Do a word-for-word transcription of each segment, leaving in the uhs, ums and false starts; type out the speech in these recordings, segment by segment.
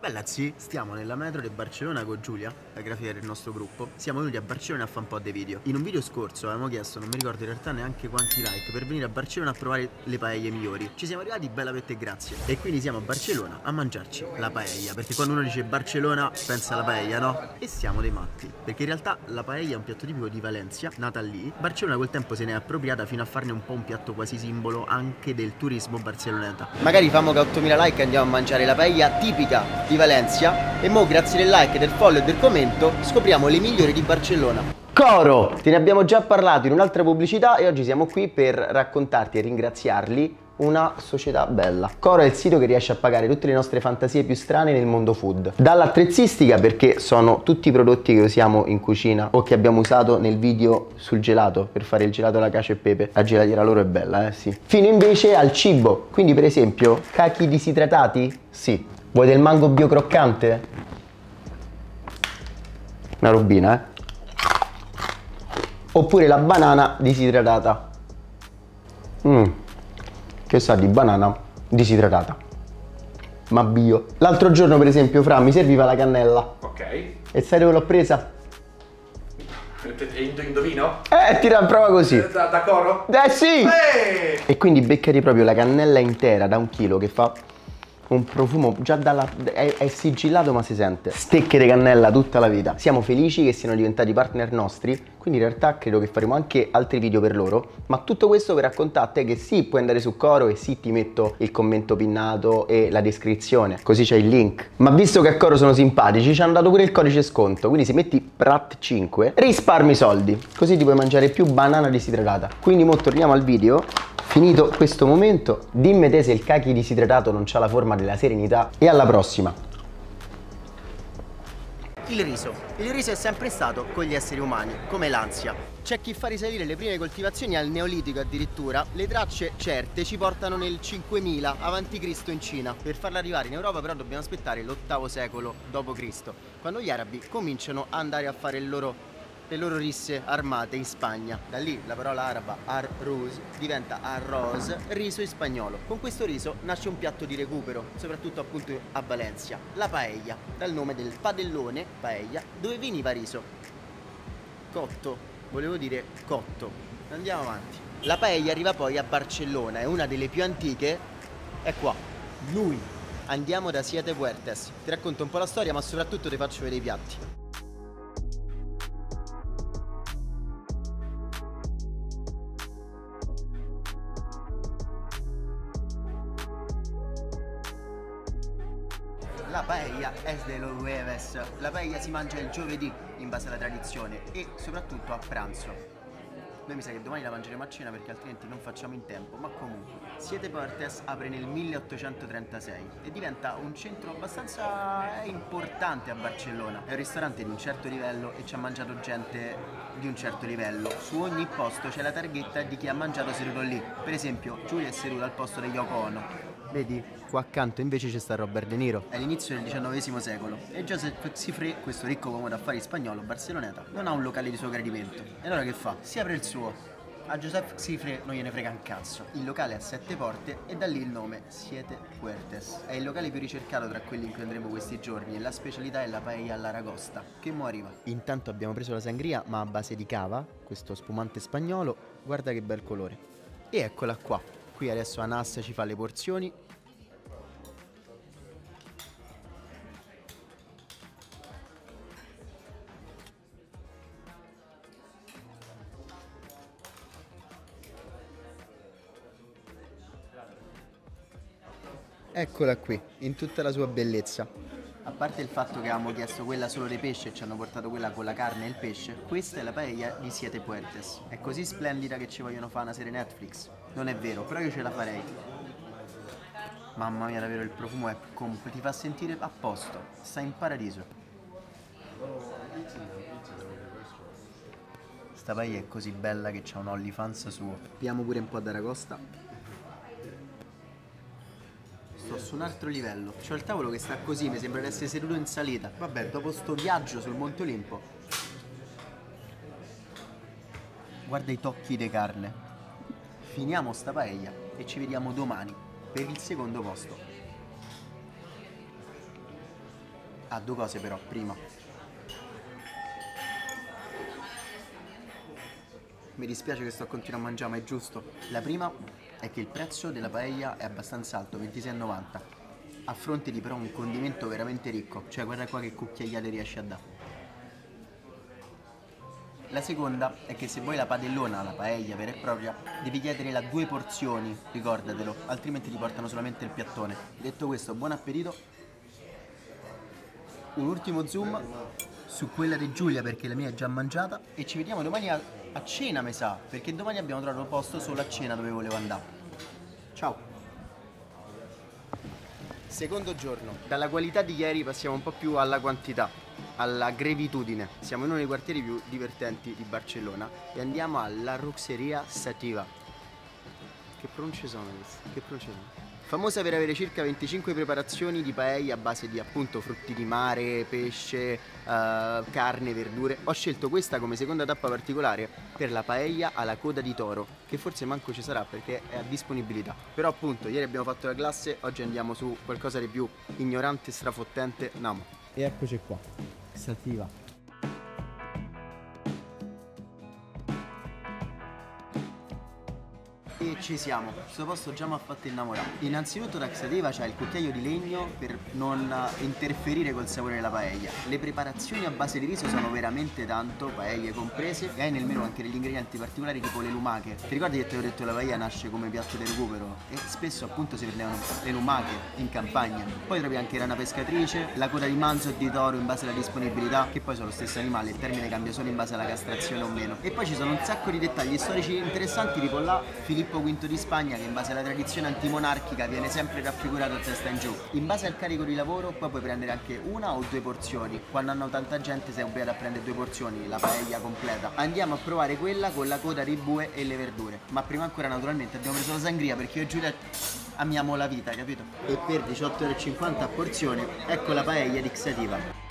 Bella zii, stiamo nella metro di Barcellona con Giulia, la grafica del nostro gruppo. Siamo venuti a Barcellona a fare un po' dei video. In un video scorso avevamo chiesto, non mi ricordo in realtà neanche quanti like, per venire a Barcellona a provare le paelle migliori. Ci siamo arrivati, bella per grazie. E quindi siamo a Barcellona a mangiarci la paella, perché quando uno dice Barcellona pensa alla paella, no? E siamo dei matti, perché in realtà la paella è un piatto tipico di Valencia, nata lì. Barcellona col tempo se ne è appropriata fino a farne un po' un piatto quasi simbolo anche del turismo barceloneta. Magari famo che ottomila like e andiamo a mangiare la paella tipica di Valencia e mo grazie del like, del follow e del commento scopriamo le migliori di Barcellona. Coro! Te ne abbiamo già parlato in un'altra pubblicità e oggi siamo qui per raccontarti e ringraziarli una società bella. Coro è il sito che riesce a pagare tutte le nostre fantasie più strane nel mondo food. Dall'attrezzistica, perché sono tutti i prodotti che usiamo in cucina o che abbiamo usato nel video sul gelato per fare il gelato alla cacio e pepe. La gelatiera loro è bella, eh sì. Fino invece al cibo, quindi per esempio cachi disidratati? Sì. Vuoi del mango bio croccante? Una robina, eh? Oppure la banana disidratata. Mmm, che sa di banana disidratata, ma bio. L'altro giorno per esempio, Fra, mi serviva la cannella. Ok. E sai dove l'ho presa? Indovino? Eh, tira a prova così. Da, da Coro? Eh sì! Eeeh! E quindi beccati proprio la cannella intera da un chilo che fa un profumo già dalla... è, è sigillato ma si sente. Stecche di cannella tutta la vita. Siamo felici che siano diventati partner nostri, quindi in realtà credo che faremo anche altri video per loro, ma tutto questo per raccontarti che sì, puoi andare su Coro e sì, ti metto il commento pinnato e la descrizione, così c'è il link. Ma visto che a Coro sono simpatici, ci hanno dato pure il codice sconto, quindi se metti P R A T cinque risparmi soldi, così ti puoi mangiare più banana disidratata. Quindi mo torniamo al video. Finito questo momento, dimmi te se il kaki disidratato non c'ha la forma della serenità e alla prossima. Il riso. Il riso è sempre stato con gli esseri umani, come l'ansia. C'è chi fa risalire le prime coltivazioni al Neolitico addirittura. Le tracce certe ci portano nel cinquemila avanti Cristo in Cina. Per farla arrivare in Europa però dobbiamo aspettare l'ottavo secolo dopo Cristo, quando gli arabi cominciano ad andare a fare il loro... le loro risse armate in Spagna. Da lì la parola araba arroz diventa arroz, riso in spagnolo. Con questo riso nasce un piatto di recupero, soprattutto appunto a Valencia, la paella, dal nome del padellone, paella, dove veniva riso cotto, volevo dire cotto. Andiamo avanti. La paella arriva poi a Barcellona, è una delle più antiche, è qua, lui. Andiamo da Siete Puertes, ti racconto un po' la storia ma soprattutto ti faccio vedere i piatti. La paella es de los jueves. La paella si mangia il giovedì in base alla tradizione e soprattutto a pranzo. Noi mi sa che domani la mangeremo a cena perché altrimenti non facciamo in tempo, ma comunque. Siete Puertes apre nel milleottocentotrentasei e diventa un centro abbastanza importante a Barcellona. È un ristorante di un certo livello e ci ha mangiato gente di un certo livello. Su ogni posto c'è la targhetta di chi ha mangiato seduto lì. Per esempio, Giulia è seduta al posto degli Yoko Ono. Vedi? Qua accanto invece c'è sta Robert De Niro. È l'inizio del diciannovesimo secolo e Joseph Xifré, questo ricco uomo d'affari spagnolo barceloneta, non ha un locale di suo gradimento. E allora che fa? Si apre il suo. A Joseph Xifré non gliene frega un cazzo. Il locale ha sette porte e da lì il nome Siete Puertes. È il locale più ricercato tra quelli in cui andremo questi giorni e la specialità è la paella all'aragosta, che mo arriva. Intanto abbiamo preso la sangria ma a base di cava, questo spumante spagnolo, guarda che bel colore. E eccola qua. Qui adesso Anas ci fa le porzioni. Eccola qui, in tutta la sua bellezza. A parte il fatto che avevamo chiesto quella solo di pesce e ci hanno portato quella con la carne e il pesce, questa è la paella di Siete Puertes. È così splendida che ci vogliono fare una serie Netflix. Non è vero, però io ce la farei. Mamma mia, davvero il profumo è completo, ti fa sentire a posto, stai in paradiso. Sta paella è così bella che c'ha un OnlyFans suo. Piamo pure un po' d'aragosta. Sto su un altro livello. C'ho il tavolo che sta così, mi sembra di essere seduto in salita. Vabbè, dopo sto viaggio sul Monte Olimpo, guarda i tocchi di carne. Finiamo sta paella e ci vediamo domani per il secondo posto. Ah, due cose però, prima. Mi dispiace che sto continuando a mangiare, ma è giusto. La prima è che il prezzo della paella è abbastanza alto, ventisei e novanta, a fronte di però un condimento veramente ricco. Cioè guarda qua che cucchiaiate riesce a dare. La seconda è che se vuoi la padellona, la paella vera e propria, devi chiedere la due porzioni, ricordatelo, altrimenti ti portano solamente il piattone. Detto questo, buon appetito. Un ultimo zoom su quella di Giulia perché la mia è già mangiata e ci vediamo domani a, a cena, mi sa, perché domani abbiamo trovato posto solo a cena dove volevo andare. Ciao! Secondo giorno. Dalla qualità di ieri passiamo un po' più alla quantità, alla grevitudine. Siamo in uno dei quartieri più divertenti di Barcellona e andiamo alla Roxeria Sativa. Che pronunce sono queste? Che pronunce sono? Famosa per avere circa venticinque preparazioni di paella a base di appunto frutti di mare, pesce, uh, carne, verdure. Ho scelto questa come seconda tappa particolare per la paella alla coda di toro, che forse manco ci sarà perché è a disponibilità. Però appunto ieri abbiamo fatto la classe, oggi andiamo su qualcosa di più ignorante, strafottente, namo. E eccoci qua, Sativa. E ci siamo, questo posto già mi ha fatto innamorare. Innanzitutto da Sativa c'è il cucchiaio di legno per non interferire col sapore della paella. Le preparazioni a base di riso sono veramente tanto, paelle comprese, e hai nel menù anche degli ingredienti particolari tipo le lumache. Ti ricordi che ti avevo detto che la paella nasce come piatto di recupero? E spesso appunto si prendevano le lumache in campagna. Poi trovi anche rana pescatrice, la coda di manzo e di toro in base alla disponibilità, che poi sono lo stesso animale, il termine cambia solo in base alla castrazione o meno. E poi ci sono un sacco di dettagli storici interessanti, tipo là Filippo Quinto di Spagna, che in base alla tradizione antimonarchica viene sempre raffigurato a testa in giù. In base al carico di lavoro poi puoi prendere anche una o due porzioni. Quando hanno tanta gente sei obbligato a prendere due porzioni, la paella completa. Andiamo a provare quella con la coda di bue e le verdure. Ma prima ancora naturalmente abbiamo preso la sangria perché io e Giulia amiamo la vita, capito? E per diciotto euro e cinquanta a porzione ecco la paella di Sativa.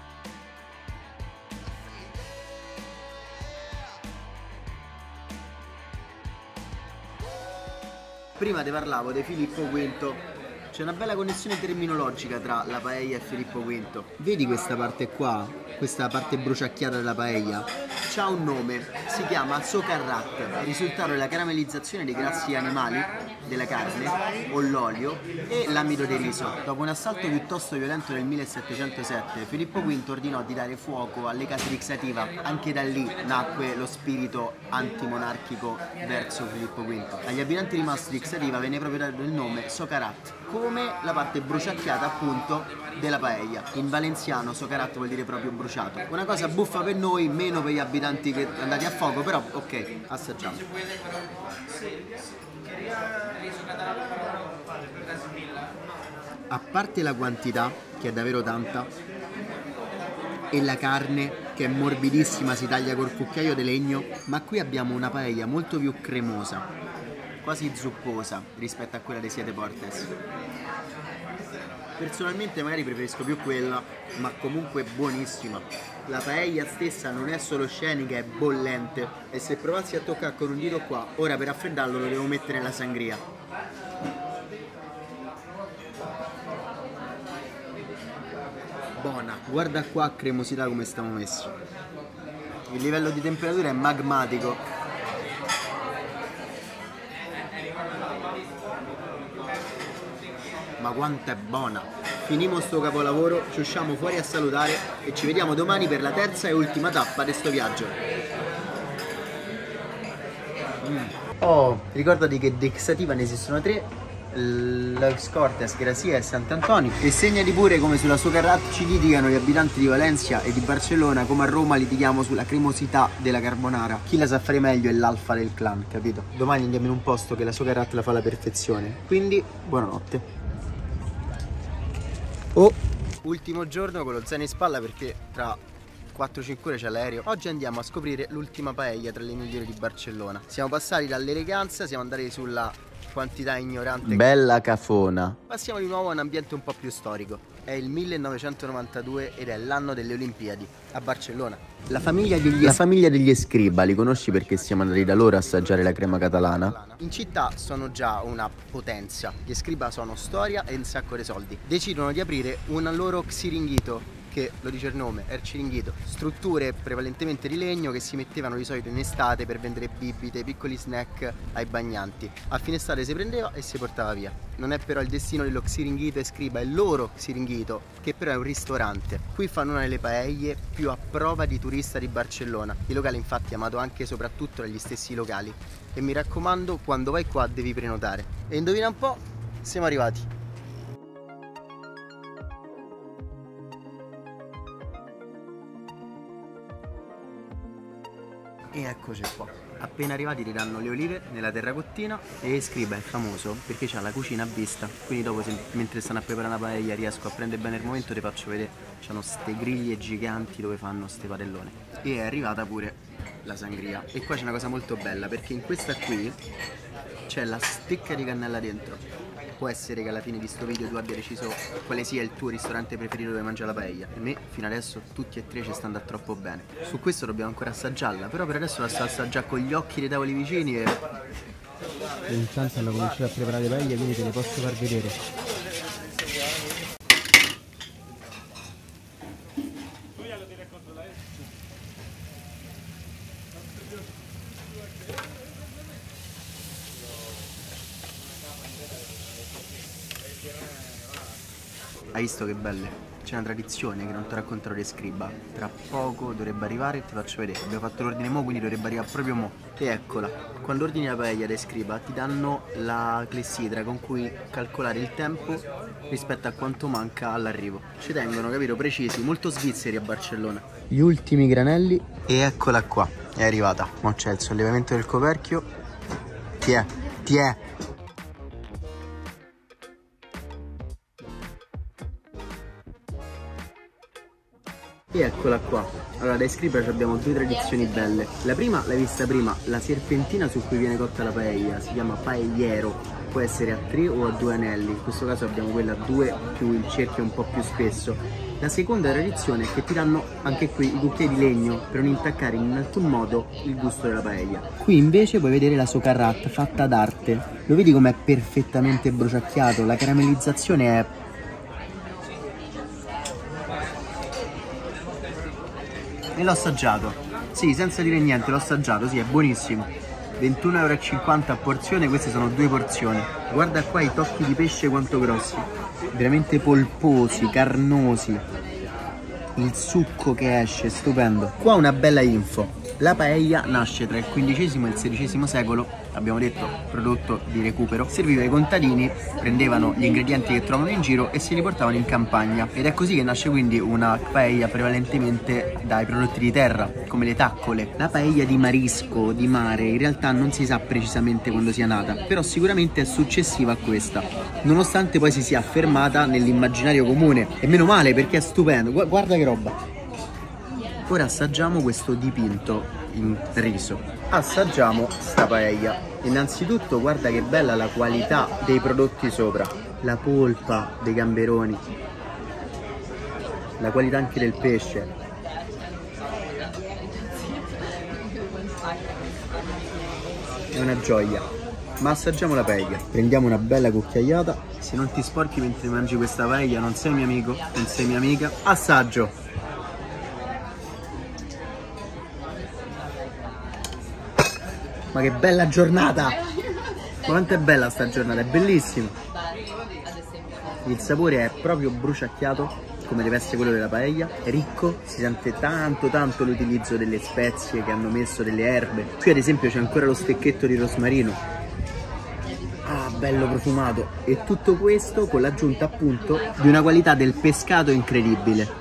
Prima ti parlavo di Filippo Quinto, c'è una bella connessione terminologica tra la paella e Filippo Quinto. Vedi questa parte qua, questa parte bruciacchiata della paella? C'ha un nome, si chiama socarrat, è il risultato della caramellizzazione dei grassi animali, della carne, o l'olio e l'amido di riso. Dopo un assalto piuttosto violento del millesettecentosette, Filippo Quinto ordinò di dare fuoco alle case di Sativa. Anche da lì nacque lo spirito antimonarchico verso Filippo Quinto. Agli abitanti rimasti di Sativa venne proprio dato il nome socarrat, come la parte bruciacchiata appunto della paella. In valenciano socarrat vuol dire proprio bruciato. Una cosa buffa per noi, meno per gli abitanti che andati a fuoco, però ok, assaggiamo. A parte la quantità, che è davvero tanta, e la carne che è morbidissima, si taglia col cucchiaio di legno, ma qui abbiamo una paella molto più cremosa, quasi zupposa rispetto a quella dei Siete Portes. Personalmente magari preferisco più quella, ma comunque buonissima. La paella stessa non è solo scenica, è bollente, e se provassi a toccare con un dito qua, ora per raffreddarlo lo devo mettere nella sangria. Buona, guarda qua a cremosità come stiamo messi. Il livello di temperatura è magmatico. Ma quanto è buona! Finimo sto capolavoro, ci usciamo fuori a salutare e ci vediamo domani per la terza e ultima tappa di sto viaggio. Mm. Oh, ricordati che di Sativa ne esistono tre: Los Cortes, Gracia e Sant'Antonio. E segnali pure come sulla socarrat ci litigano gli abitanti di Valencia e di Barcellona, come a Roma litighiamo sulla cremosità della carbonara. Chi la sa fare meglio è l'alfa del clan, capito? Domani andiamo in un posto che la socarrat la fa alla perfezione. Quindi, buonanotte. Oh, ultimo giorno con lo zaino in spalla perché tra quattro cinque ore c'è l'aereo. Oggi andiamo a scoprire l'ultima paella tra le migliori di Barcellona. Siamo passati dall'eleganza, siamo andati sulla quantità ignorante. Bella cafona. Passiamo di nuovo a un ambiente un po' più storico. È il millenovecentonovantadue ed è l'anno delle Olimpiadi a Barcellona. La famiglia degli, la famiglia degli Escriba, li conosci perché siamo andati da loro a assaggiare la crema catalana? In città sono già una potenza. Gli Escriba sono storia e un sacco di soldi. Decidono di aprire un loro xiringuito, perché lo dice il nome, è il Ciringhito. Strutture prevalentemente di legno che si mettevano di solito in estate per vendere bibite, piccoli snack ai bagnanti. A fine estate si prendeva e si portava via. Non è però il destino dello Xiringhito e Scriba, è il loro Xiringhito, che però è un ristorante. Qui fanno una delle paelle più a prova di turista di Barcellona. Il locale infatti è amato anche e soprattutto dagli stessi locali. E mi raccomando, quando vai qua devi prenotare. E indovina un po', siamo arrivati. E eccoci qua. Appena arrivati ti danno le olive nella terracottina. E Scriba è famoso perché c'ha la cucina a vista. Quindi dopo, se, mentre stanno a preparare una paella, riesco a prendere bene il momento, ti faccio vedere. C'hanno ste griglie giganti dove fanno ste padellone. E è arrivata pure la sangria. E qua c'è una cosa molto bella, perché in questa qui c'è la stecca di cannella dentro. Può essere che alla fine di sto video tu abbia deciso quale sia il tuo ristorante preferito dove mangiare la paella. Per me fino adesso tutti e tre ci sta andando troppo bene. Su questo dobbiamo ancora assaggiarla, però per adesso la sto assaggiando con gli occhi dei tavoli vicini e... e intanto hanno cominciato a preparare le paelle, quindi te le posso far vedere. Hai visto che belle? C'è una tradizione che non ti racconterò di Scriba. Tra poco dovrebbe arrivare e ti faccio vedere. Abbiamo fatto l'ordine mo, quindi dovrebbe arrivare proprio mo. E eccola. Quando ordini la paella di Scriba ti danno la clessidra con cui calcolare il tempo rispetto a quanto manca all'arrivo. Ci tengono, capito? Precisi, molto svizzeri a Barcellona. Gli ultimi granelli. E eccola qua, è arrivata. Mo c'è il sollevamento del coperchio. Ti è, ti è. E eccola qua. Allora, da Scriba abbiamo due tradizioni belle. La prima l'hai vista prima, la serpentina su cui viene cotta la paella, si chiama paelliero, può essere a tre o a due anelli, in questo caso abbiamo quella a due più il cerchio un po' più spesso. La seconda tradizione è che ti danno anche qui i cucchiai di legno per non intaccare in alcun modo il gusto della paella. Qui invece puoi vedere la socarrat fatta d'arte, lo vedi com'è perfettamente bruciacchiato, la caramellizzazione è... E l'ho assaggiato, sì, senza dire niente, l'ho assaggiato, sì, è buonissimo. ventuno euro e cinquanta a porzione, queste sono due porzioni. Guarda qua i tocchi di pesce quanto grossi, veramente polposi, carnosi. Il succo che esce, stupendo. Qua una bella info. La paella nasce tra il quindicesimo e il sedicesimo secolo, abbiamo detto prodotto di recupero. Serviva ai contadini, prendevano gli ingredienti che trovano in giro e si li portavano in campagna. Ed è così che nasce quindi una paella prevalentemente dai prodotti di terra, come le taccole. La paella di marisco, di mare, in realtà non si sa precisamente quando sia nata, però sicuramente è successiva a questa, nonostante poi si sia affermata nell'immaginario comune. E meno male, perché è stupendo, Gu guarda che roba. Ora assaggiamo questo dipinto in riso. Assaggiamo sta paella. Innanzitutto guarda che bella la qualità dei prodotti sopra. La polpa dei gamberoni. La qualità anche del pesce. È una gioia. Ma assaggiamo la paella. Prendiamo una bella cucchiaiata. Se non ti sporchi mentre mangi questa paella non sei mio amico, non sei mia amica. Assaggio. Ma che bella giornata! Ma quanto è bella sta giornata, è bellissima! Il sapore è proprio bruciacchiato, come deve essere quello della paella, è ricco, si sente tanto tanto l'utilizzo delle spezie che hanno messo, delle erbe. Qui ad esempio c'è ancora lo stecchetto di rosmarino. Ah, bello profumato! E tutto questo con l'aggiunta appunto di una qualità del pescato incredibile.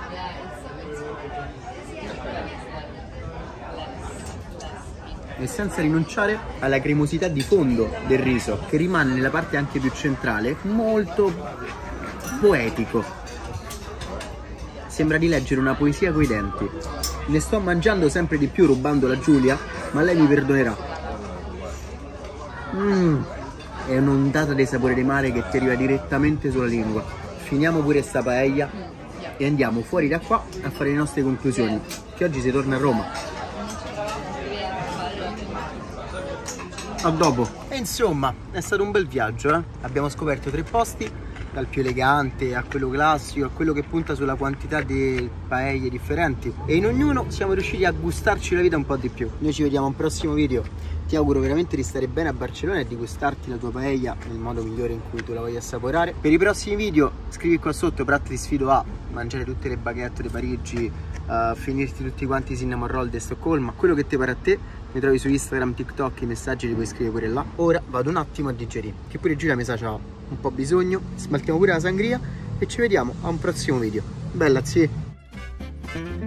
E senza rinunciare alla cremosità di fondo del riso, che rimane nella parte anche più centrale, molto poetico. Sembra di leggere una poesia coi denti. Ne sto mangiando sempre di più rubando la Giulia, ma lei mi perdonerà. Mmm, è un'ondata dei sapori di mare che ti arriva direttamente sulla lingua. Finiamo pure sta paella e andiamo fuori da qua a fare le nostre conclusioni, che oggi si torna a Roma. A dopo. E insomma è stato un bel viaggio, eh? Abbiamo scoperto tre posti dal più elegante a quello classico, a quello che punta sulla quantità di paelle differenti, e in ognuno siamo riusciti a gustarci la vita un po' di più. Noi ci vediamo a un prossimo video, ti auguro veramente di stare bene a Barcellona e di gustarti la tua paella nel modo migliore in cui tu la voglia assaporare. Per i prossimi video scrivi qua sotto, però ti sfido a mangiare tutte le baguette di Parigi, a finirti tutti quanti i cinnamon roll di Stoccolma, quello che ti pare a te. Mi trovi su Instagram, TikTok, i messaggi li puoi scrivere pure là. Ora vado un attimo a digerire, che pure Giulia mi sa c'ha un po' bisogno. Smaltiamo pure la sangria e ci vediamo a un prossimo video. Bella, sì.